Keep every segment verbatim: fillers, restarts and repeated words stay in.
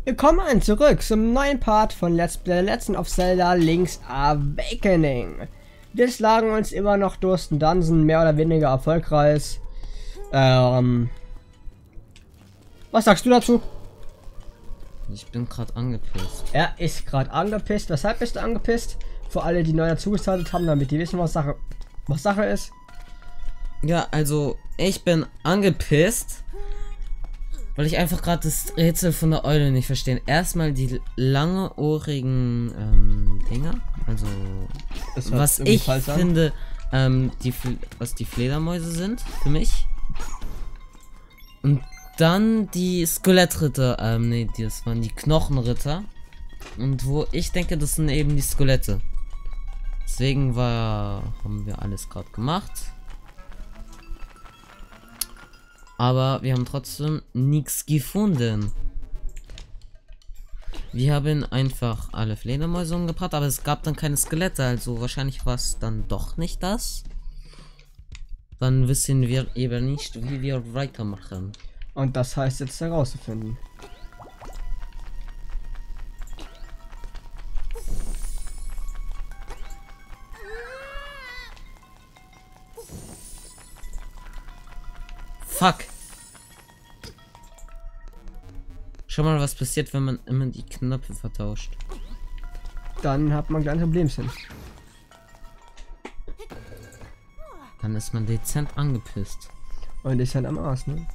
Willkommen zurück zum neuen Part von Let's Play Legend of Zelda Link's Awakening. Wir schlagen uns immer noch durch den Dungeon, mehr oder weniger erfolgreich. Ähm, was sagst du dazu? Ich bin gerade angepisst. Er ist gerade angepisst. Weshalb bist du angepisst? Für alle, die neu dazugeschaltet haben, damit die wissen, was Sache, was Sache ist. Ja, also ich bin angepisst, weil ich einfach gerade das Rätsel von der Eule nicht verstehe. Erstmal die lange ohrigen ähm, Dinger. Also was ich finde, ähm, die Fl was die Fledermäuse sind für mich. Und dann die Skelettritter. Ähm, nee, das waren die Knochenritter. Und wo ich denke, das sind eben die Skelette. Deswegen war, haben wir alles gerade gemacht. Aber wir haben trotzdem nichts gefunden. Wir haben einfach alle Fledermäuse umgebracht, aber es gab dann keine Skelette, also wahrscheinlich war es dann doch nicht das. Dann wissen wir eben nicht, wie wir weitermachen. Und das heißt jetzt herauszufinden. Fuck. Schau mal, was passiert, wenn man immer die Knöpfe vertauscht. Dann hat man gleich ein Problemchen. Dann ist man dezent angepisst. Und ist halt am Arsch, ne?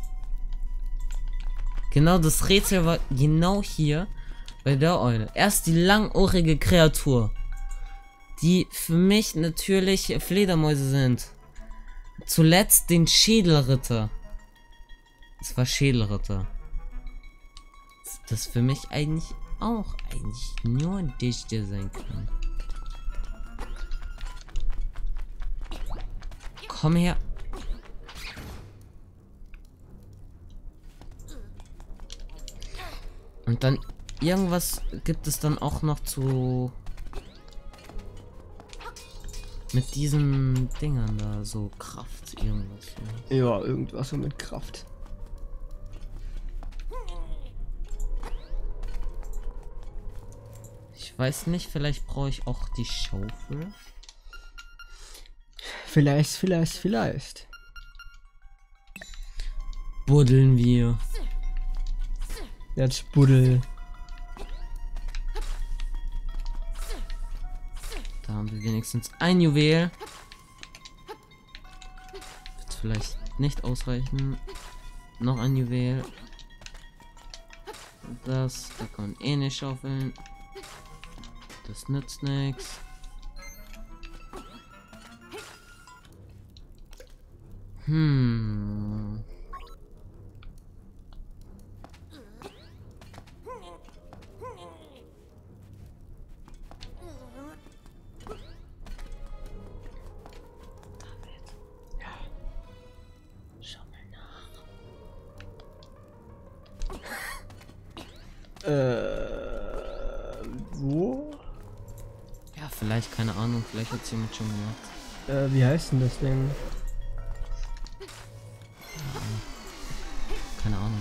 Genau, das Rätsel war genau hier bei der Eule. Erst die langohrige Kreatur, die für mich natürlich Fledermäuse sind. Zuletzt den Schädelritter. Es war Schädelritter. Das für mich eigentlich auch eigentlich nur Dichte sein kann. Komm her. Und dann irgendwas gibt es dann auch noch zu mit diesen Dingern da, so Kraft, irgendwas. Ja, irgendwas so mit Kraft. Ich weiß nicht, vielleicht brauche ich auch die Schaufel. Vielleicht, vielleicht, vielleicht. Buddeln wir. Jetzt buddel. Da haben wir wenigstens ein Juwel. Wird vielleicht nicht ausreichen. Noch ein Juwel. Das, da kann man eh nicht schaufeln. Das nützt nichts. Hm. Äh, wo? Ja, vielleicht, keine Ahnung, vielleicht hat es jemand schon gemacht. Äh, wie heißt denn das Ding? Keine Ahnung.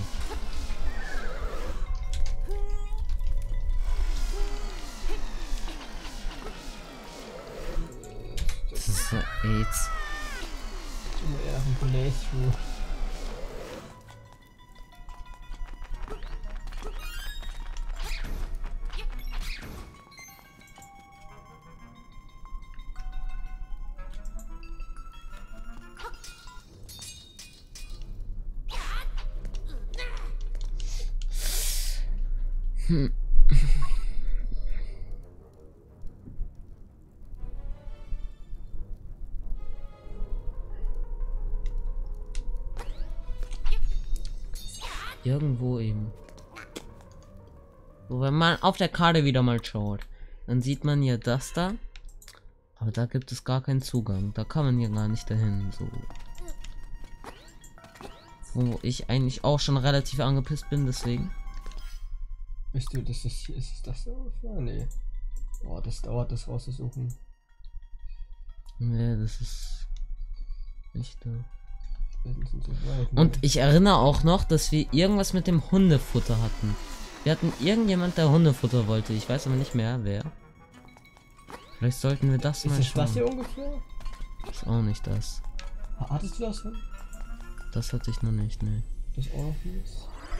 Das ist so AIDS. Ja, ein Playthrough. Hm. Irgendwo eben. So, wenn man auf der Karte wieder mal schaut, dann sieht man ja das da. Aber da gibt es gar keinen Zugang. Da kann man ja gar nicht dahin. So. Wo ich eigentlich auch schon relativ angepisst bin, deswegen. Bist du, das ist hier, ist es das so? Ja, nee. Oh, das dauert, das rauszusuchen. Nee, das ist nicht da. sind so weit, ne? Und ich erinnere auch noch, dass wir irgendwas mit dem Hundefutter hatten. Wir hatten irgendjemand, der Hundefutter wollte. Ich weiß aber nicht mehr, wer. Vielleicht sollten wir das Ist mal das schauen. was hier ungefähr? Ist auch nicht das. Hattest du das schon? Das hatte ich noch nicht, ne. Das auch noch nicht.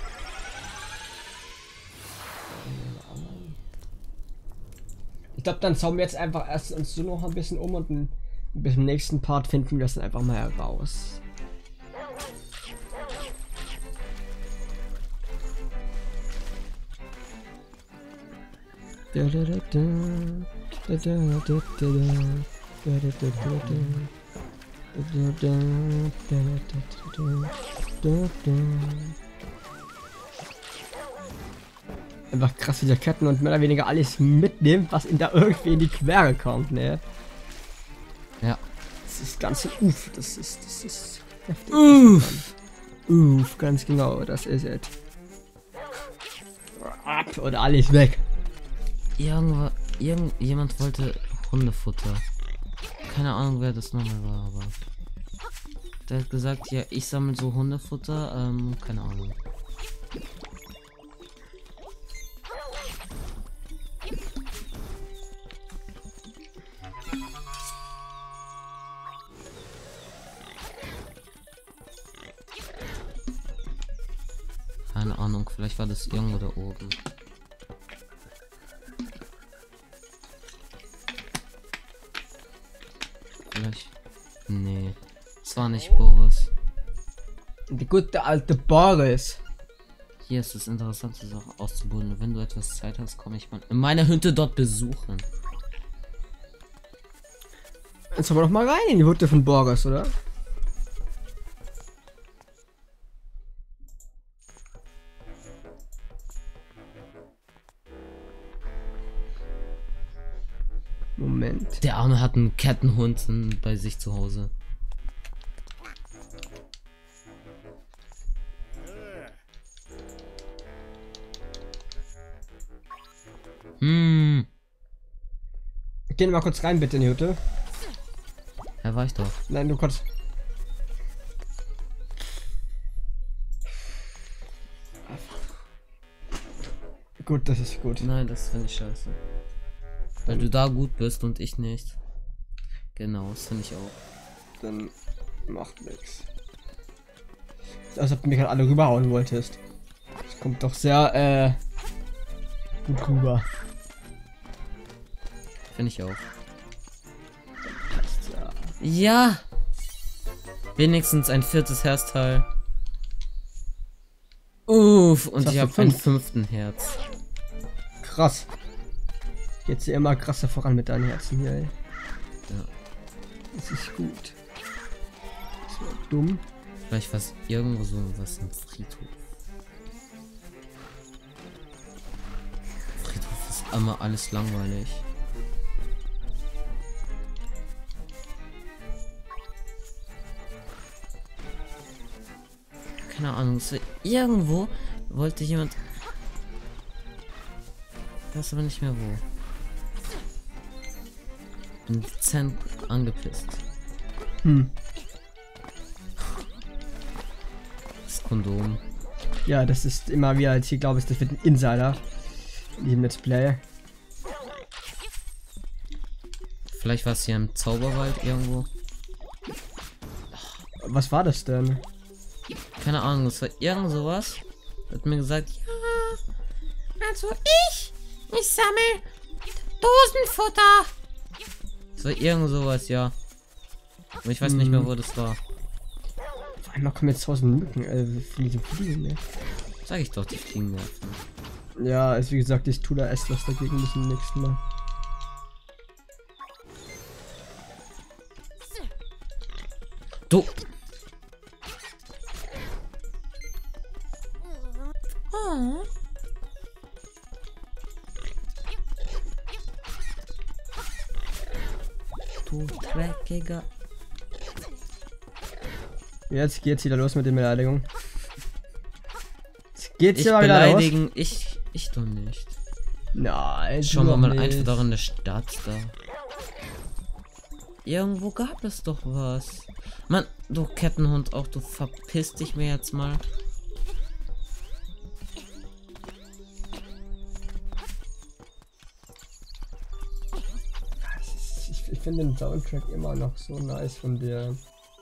Ich glaube, dann schauen wir jetzt einfach erst uns so noch ein bisschen um und ein, bis im nächsten Part finden wir das dann einfach mal heraus. Einfach krass, wie der Ketten und mehr oder weniger alles mitnimmt, was ihm da irgendwie in die Quere kommt, ne? Ja. Das ist ganz uff, das ist, das ist heftig. Uff. Uff, ganz genau, das ist es. Ab und alles weg. Irgendwo, irgendjemand wollte Hundefutter. Keine Ahnung, wer das nochmal war, aber der hat gesagt, ja, ich sammle so Hundefutter, ähm, keine Ahnung. Keine Ahnung, vielleicht war das irgendwo da oben. Vielleicht. Nee. Es war nicht Boris. Der gute alte Boris. Hier ist es interessante Sache auszubunden. Wenn du etwas Zeit hast, komme ich mal in meiner Hütte dort besuchen. Jetzt wollen wir doch mal rein in die Hütte von Boris, oder? Moment. Der Arme hat einen Kettenhund bei sich zu Hause. Hm. Geh mal kurz rein, bitte, in die Hütte. Ja, war ich doch. Nein, du kannst. Gut, das ist gut. Nein, das finde ich scheiße. Weil du da gut bist und ich nicht. Genau, das finde ich auch. Dann macht nichts. Als ob du mich halt alle rüberhauen wolltest. Das kommt doch sehr, äh, gut rüber. Finde ich auch. Ja. Ja! Wenigstens ein viertes Herzteil. Uff, und Was ich hast habe du? einen fünften Herz. Krass. Jetzt hier immer krasser voran mit deinen Herzen hier, ey. Ja. Das ist gut. Das war dumm. Vielleicht was irgendwo so was im Friedhof. Friedhof ist immer alles langweilig. Keine Ahnung, so irgendwo wollte jemand. Ich weiß aber nicht mehr wo. Bin dezent angepisst. Hm. Das Kondom. Ja, das ist immer wieder jetzt hier, glaube ich, das wird ein Insider in diesem Let's Play. Vielleicht war es hier im Zauberwald irgendwo. Was war das denn? Keine Ahnung, das war irgend sowas. Hat mir gesagt, ja, also ich, ich sammle Dosenfutter. Das war irgend sowas, ja. Aber ich weiß hm. nicht mehr, wo das war. Auf einmal kommen jetzt tausend Mücken, äh, von diesem Fliegen, ne? Sag ich doch, die fliegen werfen. Ja, also wie gesagt, ich tue da erst was dagegen bis zum nächsten Mal. Du. Oh. Du dreckiger. Jetzt geht's wieder los mit den Beleidigungen. Jetzt geht's Ich ja mal wieder los. beleidigen, ich, ich doch nicht. Nein, Schauen wir mal nicht. einfach doch in der Stadt da. Irgendwo gab es doch was. Mann, du Kettenhund, auch du verpiss dich mir jetzt mal. ich, ich finde den Soundtrack immer noch so nice von der.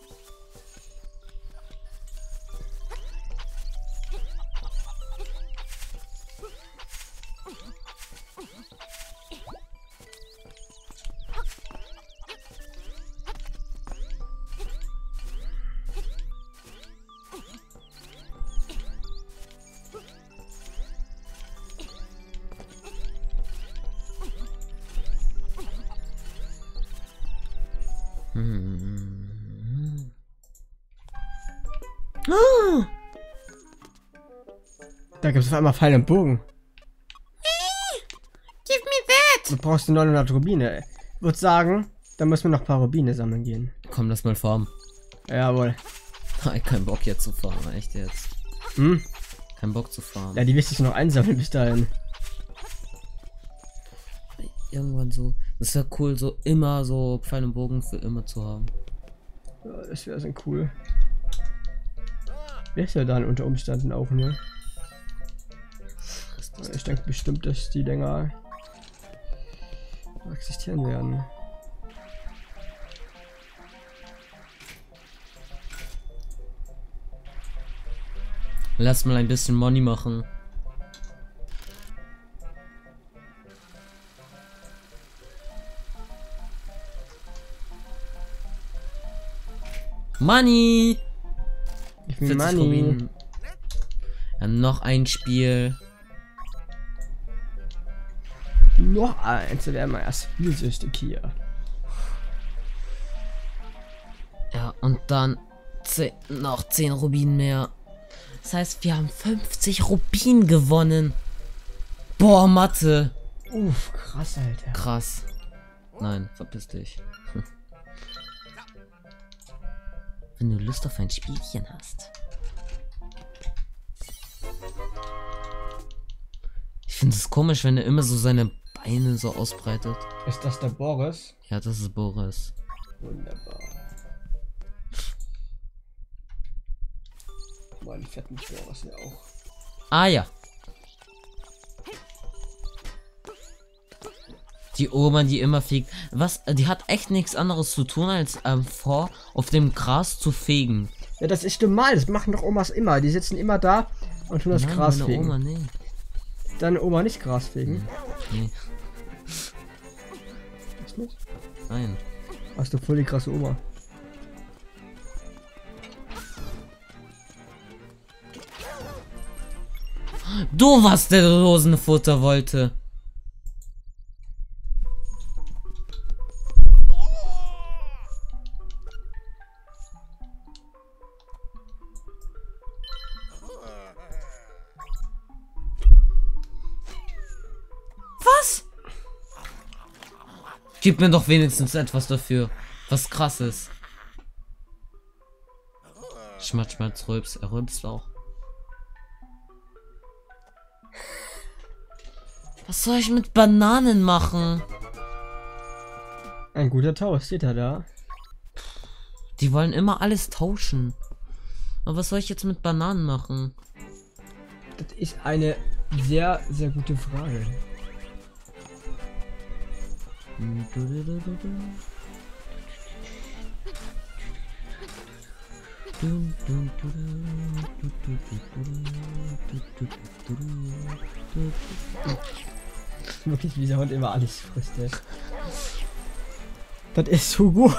Hm. Ah! Da gibt es auf einmal Pfeil und Bogen. Give me that! Du brauchst neunhundert Rubine. Ich würde sagen, da müssen wir noch ein paar Rubine sammeln gehen. Komm, lass mal farmen. Jawohl. Ich kein Bock jetzt zu farmen, echt jetzt. Hm? Kein Bock zu farmen. Ja, die wichtigsten noch einsammeln bis dahin. Irgendwann so. Das wäre cool, so immer so Pfeil und Bogen für immer zu haben. Ja, das wäre so cool. Wäre ja dann unter Umständen auch, ne? Ich denke bestimmt, dass die länger existieren werden. Lass mal ein bisschen Money machen. Money! Ich will Money. Ja, noch ein Spiel. Noch eins, wäre mal erst spielsüchtig hier. Ja, und dann zehn, noch zehn Rubinen mehr. Das heißt, wir haben fünfzig Rubinen gewonnen. Boah, Mathe. Uff, krass, Alter. Krass. Nein, verpiss dich. Wenn du Lust auf ein Spielchen hast. Ich finde es komisch, wenn er immer so seine Beine so ausbreitet. Ist das der Boris? Ja, das ist Boris. Wunderbar. Mein fetten Boris ja auch. Ah ja. Die Oma, die immer fegt. Was? Die hat echt nichts anderes zu tun, als ähm, vor auf dem Gras zu fegen. Ja, das ist normal. Das machen doch Omas immer. Die sitzen immer da und tun das Nein, Gras meine fegen. Oma, nee. Deine Oma nicht Gras fegen? Nee. Was nicht? Nein. Hast du voll die krasse Oma. Du warst der Rosenfutter wollte. Was? Gib mir doch wenigstens etwas dafür. Was krasses. Schmatz, schmatz, rülps. Er rülpst auch. Was soll ich mit Bananen machen? Ein guter Tausch, steht er da. Die wollen immer alles tauschen. Aber was soll ich jetzt mit Bananen machen? Das ist eine sehr, sehr gute Frage. Wirklich, wie der Hund immer alles frisst. Ey. Das ist so gut.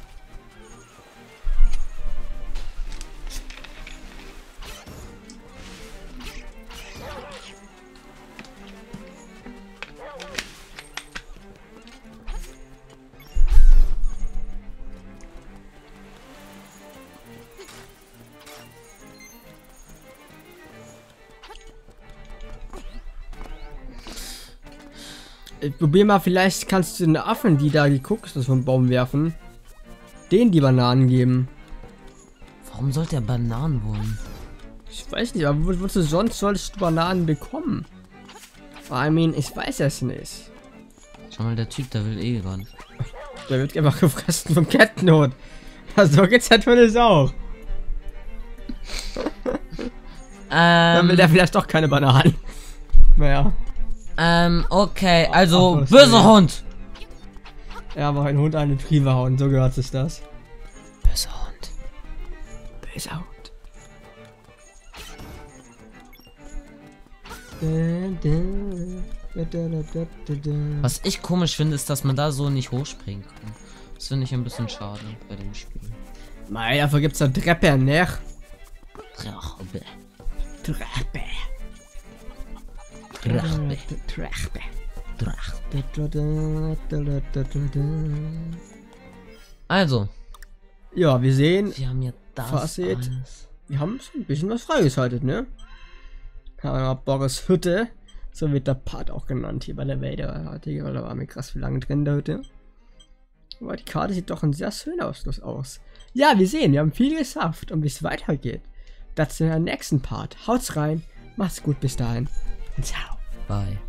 Probier mal, vielleicht kannst du den Affen, die da die Kokosnuss vom Baum werfen, denen die Bananen geben. Warum sollte er Bananen wollen? Ich weiß nicht, aber wo, wozu sonst solltest du Bananen bekommen? I mean, ich weiß es nicht. Schau mal, der Typ, der will eh ran. Der wird einfach gefressen vom Kettenhund. So geht's natürlich auch. Ähm, Dann will der vielleicht doch keine Bananen. Naja. Ähm, okay, also, Ach, böser Hund! Ja, aber ein Hund eine Triebe hauen, so gehört sich das. Böser Hund. Böser Hund. Was ich komisch finde, ist, dass man da so nicht hochspringen kann. Das finde ich ein bisschen schade bei dem Spiel. Mei, dafür gibt's eine Treppe, ne? Treppe. Treppe. Treppe. Treppe. Also. Ja, wir sehen, Wir haben ja das Fazit. alles. Wir haben so ein bisschen was freigeschaltet, ne? Haben wir Boris Hütte, so wird der Part auch genannt hier bei der Welt, weil da war mir krass viel lange drin, der Hütte. Aber die Karte sieht doch ein sehr schön Ausschluss aus. Ja, wir sehen, wir haben viel geschafft und wie es weitergeht. Das in der nächsten Part. Haut's rein, macht's gut bis dahin und ciao. Bye.